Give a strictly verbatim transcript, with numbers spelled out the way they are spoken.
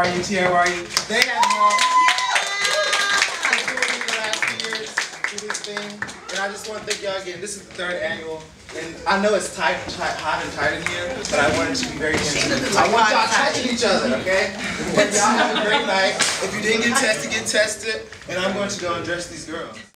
Y U T R Y U. They have helped the last few years do this thing. And I just want to thank y'all again. This is the third annual. And I know it's tight, tight, hot and tight in here, but I wanted to be very intimate. I want y'all touching each other, okay? But y'all have a great night. If you didn't get tested, get tested. And I'm going to go and dress these girls.